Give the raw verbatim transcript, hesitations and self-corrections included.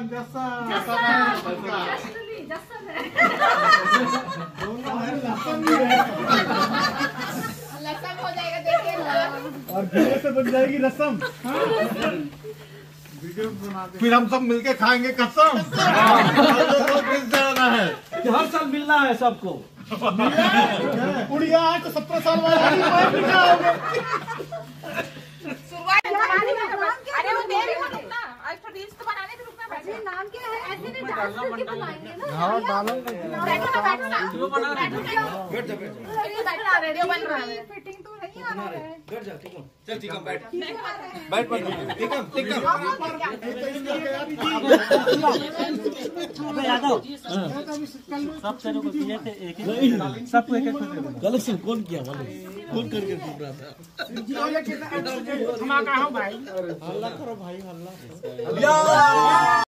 लसम हो जाएगा, देखिए और धीरे से बन जाएगी रसम। फिर हम सब मिलके खाएंगे कसम। जाना है हर साल मिलना है सबको। बुढ़िया है तो सत्रह साल वाला शुरुआत। अरे वो देर हो रुकना, आज तो रील्स तो बनाने तो रुकना। बैठे नाम क्या है? ऐसे नहीं डांस करके बनाएंगे ना। हां डालो। बैठो ना, बैठो ना। वो बना रहे हो। बैठ जा, बैठ जा। बैठ ना, वीडियो बन रहा है। फिटिंग तो नहीं आ रहा है। बैठ जा, ठीक है। चल ठीक है, बैठ। बैठ बैठ ठीक है ठीक है। अबे यादव सब तेरे को दिए थे एक एक, सबको एक एक कलेक्शन कौन किया वाले कौन करके पूछ रहा था। हम कहाँ भाई? हल्ला करो भाई, हल्ला।